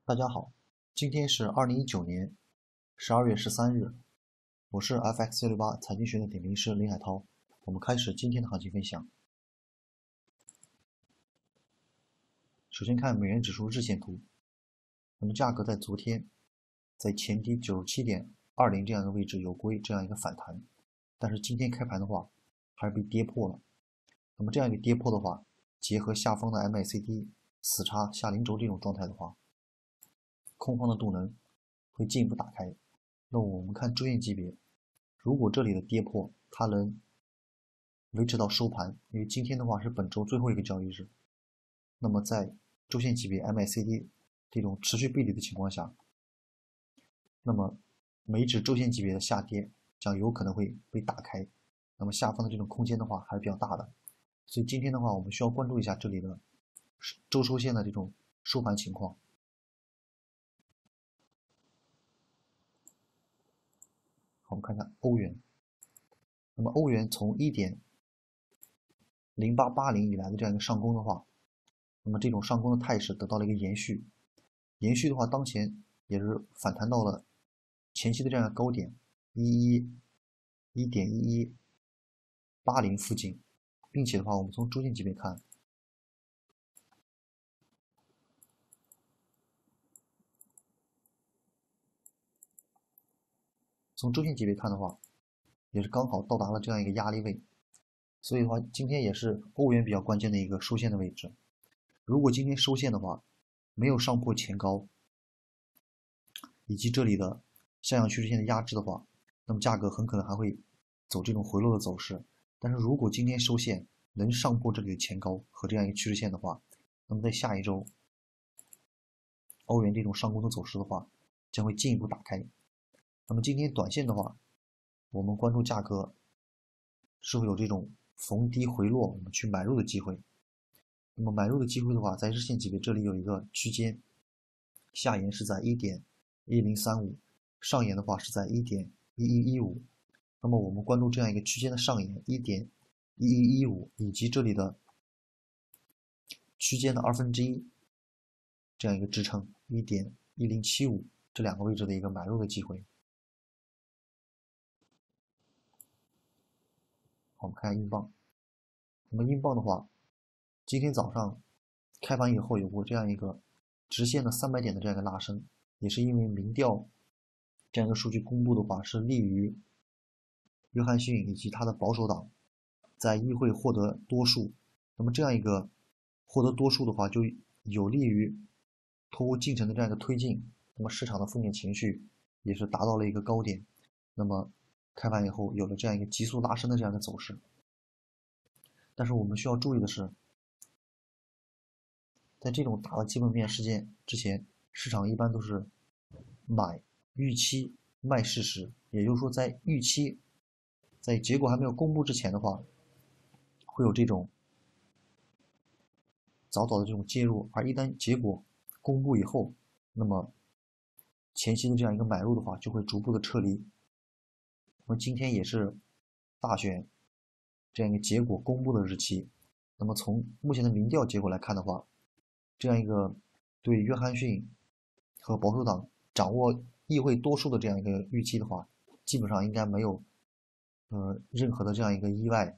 大家好，今天是2019年12月13日，我是 FX168财经学院的点评师林海涛。我们开始今天的行情分享。首先看美元指数日线图，那么价格在昨天在前低97.20这样一个位置有过这样一个反弹，但是今天开盘的话还是被跌破了。那么这样一个跌破的话，结合下方的 MACD 死叉下零轴这种状态的话，空方的动能会进一步打开。那我们看周线级别，如果这里的跌破它能维持到收盘，因为今天的话是本周最后一个交易日，那么在周线级别 MACD 这种持续背离的情况下，那么每指周线级别的下跌将有可能会被打开，那么下方的这种空间的话还是比较大的，所以今天的话我们需要关注一下这里的周收线的这种收盘情况。我们看一下欧元，那么欧元从1.0880以来的这样一个上攻的话，那么这种上攻的态势得到了一个延续，的话，当前也是反弹到了前期的这样一个高点1.1180附近，并且的话，我们从周线级别看，的话，也是刚好到达了这样一个压力位，所以的话，今天也是欧元比较关键的一个收线的位置。如果今天收线的话，没有上破前高，以及这里的下降趋势线的压制的话，那么价格很可能还会走这种回落的走势。但是如果今天收线能上破这里的前高和这样一个趋势线的话，那么在下一周欧元这种上攻的走势的话，将会进一步打开。那么今天短线的话，我们关注价格是否有这种逢低回落，我们去买入的机会。那么买入的机会的话，在日线级别这里有一个区间，下沿是在1.1035，上沿的话是在1.1115。那么我们关注这样一个区间的上沿1.1115，以及这里的区间的1/2这样一个支撑1.1075，这两个位置的一个买入的机会。我们看英镑，那么英镑的话，今天早上开盘以后有过这样一个直线的300点的这样一个拉升，也是因为民调这样一个数据公布的话是利于约翰逊以及他的保守党在议会获得多数，那么这样一个获得多数的话，就有利于脱欧进程的这样一个推进，那么市场的负面情绪也是达到了一个高点，那么开盘以后有了这样一个急速拉升的这样一个走势。但是我们需要注意的是，在这种大的基本面事件之前，市场一般都是买预期卖事实，也就是说在结果还没有公布之前的话，会有这种早早的这种介入，而一旦结果公布以后，那么前期的这样一个买入的话，就会逐步的撤离。那么今天也是大选这样一个结果公布的日期，那么从目前的民调结果来看的话，这样一个对约翰逊和保守党掌握议会多数的这样一个预期的话，基本上应该没有任何的这样一个意外。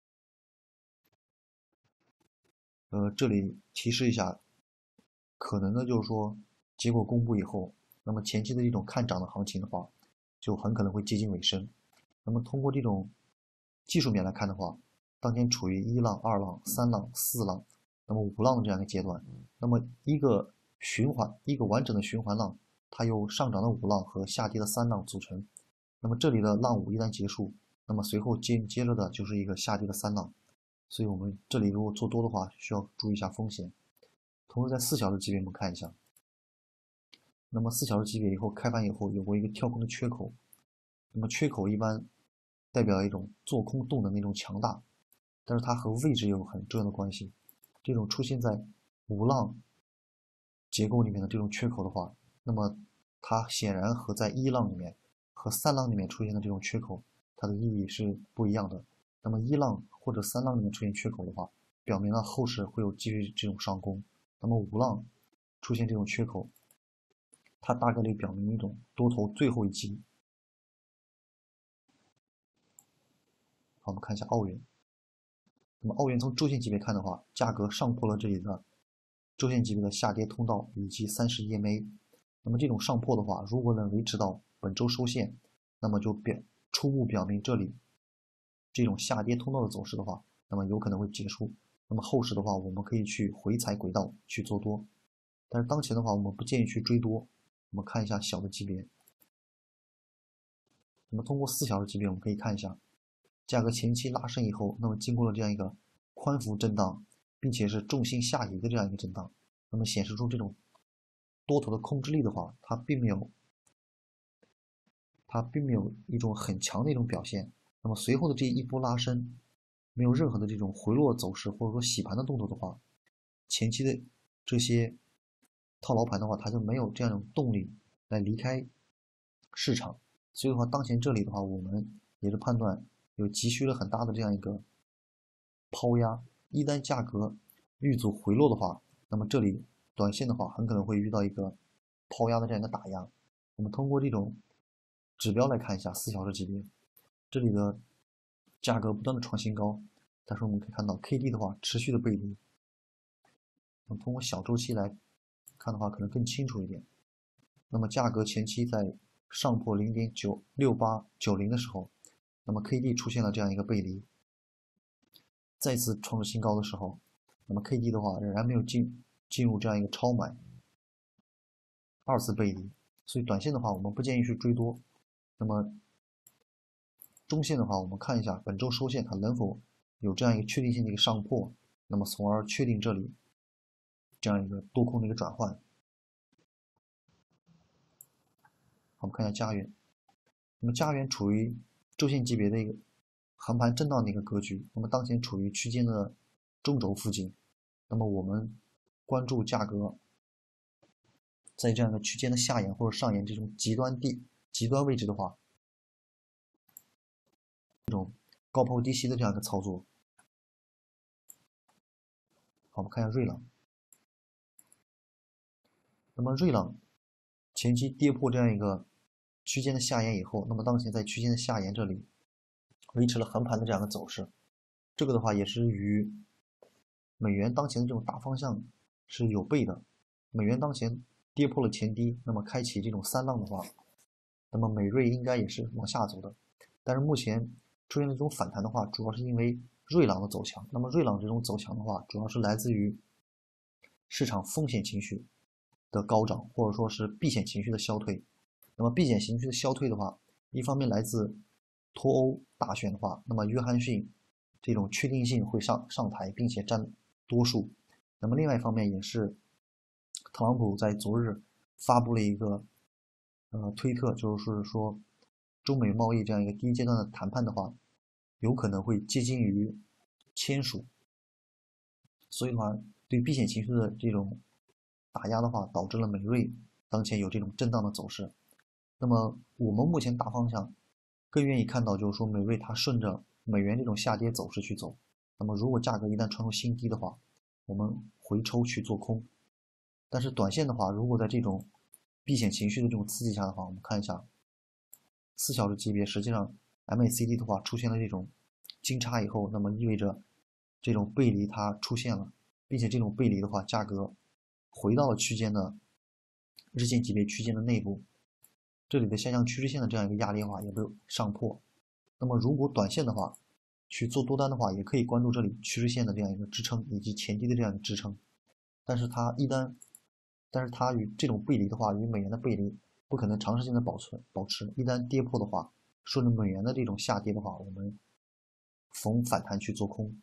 这里提示一下，可能的就是说，结果公布以后，那么前期的这种看涨的行情的话，就很可能会接近尾声。那么通过这种技术面来看的话，当前处于1浪、2浪、3浪、4浪，那么5浪的这样一个阶段。那么一个完整的循环浪，它由上涨的5浪和下跌的3浪组成。那么这里的浪5一旦结束，那么随后接着的就是一个下跌的3浪。所以我们这里如果做多的话，需要注意一下风险。同时在4小时级别我们看一下，那么4小时级别以后开盘以后有过一个跳空的缺口，那么缺口一般代表一种做空动能的一种强大，但是它和位置有很重要的关系。这种出现在5浪结构里面的这种缺口的话，那么它显然和在1浪里面和3浪里面出现的这种缺口，它的意义是不一样的。那么1浪或者3浪里面出现缺口的话，表明了后市会有继续这种上攻。那么5浪出现这种缺口， 它大概率表明一种多头最后一击。好，我们看一下澳元。那么澳元从周线级别看的话，价格上破了这里的周线级别的下跌通道以及30 EMA。那么这种上破的话，如果能维持到本周收线，那么就初步表明这里这种下跌通道的走势的话，那么有可能会结束。那么后市的话，我们可以去回踩轨道去做多，但是当前的话，我们不建议去追多。我们看一下小的级别。那么通过4小时级别，我们可以看一下，价格前期拉升以后，那么经过了这样一个宽幅震荡，并且是重心下移的这样一个震荡，那么显示出这种多头的控制力的话，它并没有一种很强的一种表现。那么随后的这一波拉升，没有任何的这种回落走势或者说洗盘的动作的话，前期的这些套牢盘的话，它就没有这样一种动力来离开市场。所以的话，当前这里的话，我们也是判断有急需了很大的这样一个抛压。一旦价格遇阻回落的话，那么这里短线的话，很可能会遇到一个抛压的这样一个打压。我们通过这种指标来看一下4小时级别，这里的价格不断的创新高，但是我们可以看到 KD 的话持续的背离。那么通过小周期来看的话，可能更清楚一点。那么价格前期在上破 0.96890 的时候，那么 KD 出现了这样一个背离，再次创出新高的时候，那么 KD 的话仍然没有进入这样一个超买，二次背离。所以短线的话，我们不建议去追多。那么中线的话，我们看一下本周收线它能否有这样一个确定性的一个上破，那么从而确定这里这样一个多空的一个转换。好，我们看一下加元。那么加元处于周线级别的一个横盘震荡的一个格局，那么当前处于区间的中轴附近。那么我们关注价格在这样一个区间的下沿或者上沿这种极端位置的话，这种高抛低吸的这样一个操作。好，我们看一下瑞郎。那么瑞郎前期跌破这样一个区间的下沿以后，那么当前在区间的下沿这里维持了横盘的这样一个走势。这个的话也是与美元当前的这种大方向是有悖的。美元当前跌破了前低，那么开启这种3浪的话，那么美瑞应该也是往下走的。但是目前出现这种反弹的话，主要是因为瑞郎的走强。那么瑞郎这种走强的话，主要是来自于市场风险情绪的高涨，或者说是避险情绪的消退。那么避险情绪的消退的话，一方面来自脱欧大选的话，那么约翰逊这种确定性会上台，并且占多数。那么另外一方面也是特朗普在昨日发布了一个推特，就是说中美贸易这样一个第一阶段的谈判的话，有可能会接近于签署。所以的话，对避险情绪的这种打压的话，导致了美瑞当前有这种震荡的走势。那么我们目前大方向更愿意看到，就是说美瑞它顺着美元这种下跌走势去走。那么如果价格一旦创出新低的话，我们回抽去做空。但是短线的话，如果在这种避险情绪的这种刺激下的话，我们看一下4小时级别，实际上 MACD 的话出现了这种金叉以后，那么意味着这种背离它出现了，并且这种背离的话，价格回到了区间的日线级别区间的内部，这里的下降趋势线的这样一个压力的话也被上破。那么如果短线的话去做多单的话，也可以关注这里趋势线的这样一个支撑以及前低的这样一个支撑。但是它与这种背离的话，与美元的背离不可能长时间的保持。一旦跌破的话，顺着美元的这种下跌的话，我们逢反弹去做空。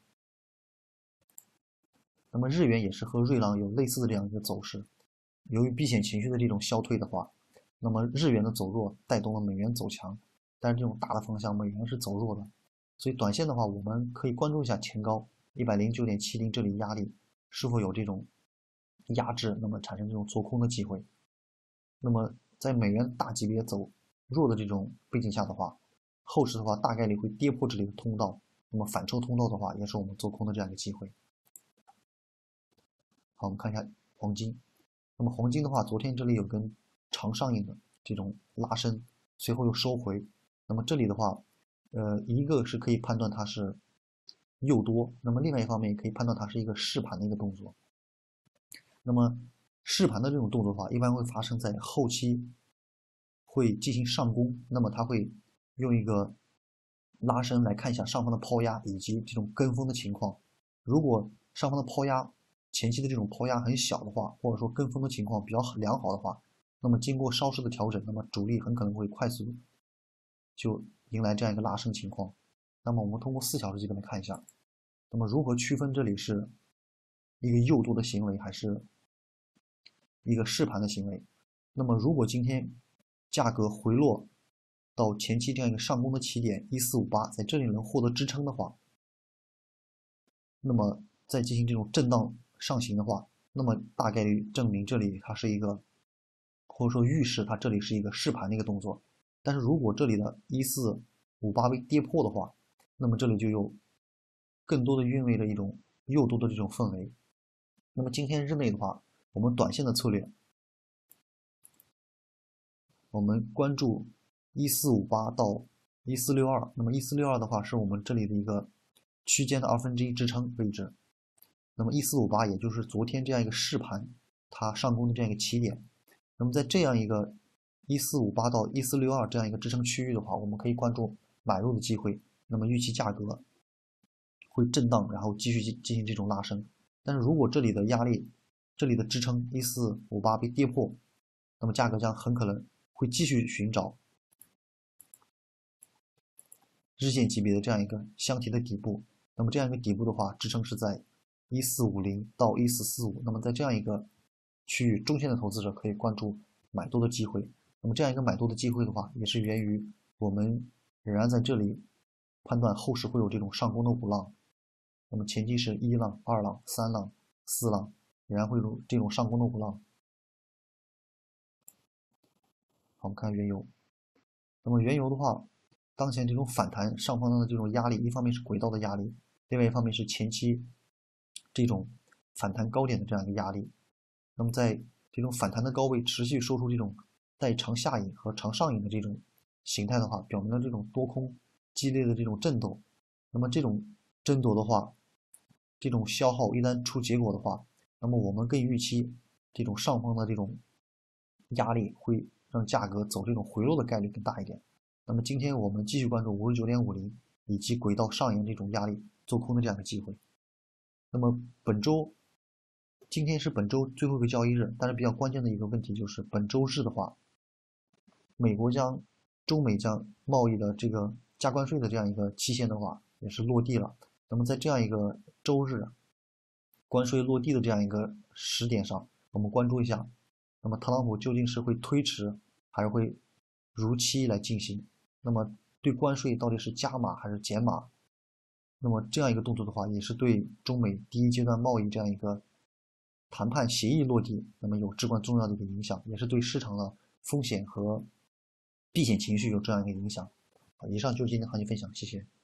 那么日元也是和瑞郎有类似的这样一个走势，由于避险情绪的这种消退的话，那么日元的走弱带动了美元走强，但是这种大的方向美元是走弱的。所以短线的话，我们可以关注一下前高 109.70 这里压力是否有这种压制，那么产生这种做空的机会。那么在美元大级别走弱的这种背景下的话，后市的话大概率会跌破这里的通道，那么反抽通道的话也是我们做空的这样一个机会。好，我们看一下黄金。那么黄金的话，昨天这里有根长上影的这种拉升，随后又收回。那么这里的话，一个是可以判断它是诱多，那么另外一方面也可以判断它是一个试盘的一个动作。那么试盘的这种动作的话，一般会发生在后期会进行上攻，那么它会用一个拉升来看一下上方的抛压以及这种跟风的情况。如果上方的抛压前期的这种抛压很小的话，或者说跟风的情况比较良好的话，那么经过稍事的调整，那么主力很可能会快速就迎来这样一个拉升情况。那么我们通过4小时基本来看一下，那么如何区分这里是一个诱多的行为还是一个试盘的行为？那么如果今天价格回落到前期这样一个上攻的起点1458，在这里能获得支撑的话，那么再进行这种震荡上行的话，那么大概率证明这里它是一个，或者说预示它这里是一个试盘的一个动作。但是如果这里的1458被跌破的话，那么这里就有更多的韵味的一种诱多的这种氛围。那么今天日内的话，我们短线的策略，我们关注1458到1462。那么1462的话是我们这里的一个区间的1/2支撑位置。那么1458也就是昨天这样一个试盘它上攻的这样一个起点。那么在这样一个1458到1462这样一个支撑区域的话，我们可以关注买入的机会。那么预期价格会震荡，然后继续进行这种拉升。但是如果这里的压力，这里的支撑1458被跌破，那么价格将很可能会继续寻找日线级别的这样一个箱体的底部。那么这样一个底部的话，支撑是在1450到1445。那么在这样一个区域，中线的投资者可以关注买多的机会。那么这样一个买多的机会的话，也是源于我们仍然在这里判断后市会有这种上攻的5浪。那么前期是1浪、2浪、3浪、4浪，仍然会有这种上攻的5浪。好，我们看原油。那么原油的话，当前这种反弹上方的这种压力，一方面是轨道的压力，另外一方面是前期这种反弹高点的这样一个压力。那么在这种反弹的高位持续收出这种带长下影和长上影的这种形态的话，表明了这种多空激烈的这种争斗。那么这种争夺的话，这种消耗一旦出结果的话，那么我们更预期这种上方的这种压力会让价格走这种回落的概率更大一点。那么今天我们继续关注59.50以及轨道上沿这种压力做空的这样一个机会。那么今天是本周最后一个交易日，但是比较关键的一个问题就是本周日的话，中美将贸易的这个加关税的这样一个期限的话也是落地了。那么在这样一个周日关税落地的这样一个时点上，我们关注一下，那么特朗普究竟是会推迟还是会如期来进行？那么对关税到底是加码还是减码？那么这样一个动作的话，也是对中美第一阶段贸易这样一个谈判协议落地，那么有至关重要的一个影响，也是对市场的风险和避险情绪有这样一个影响。好，以上就是今天的行情分享，谢谢。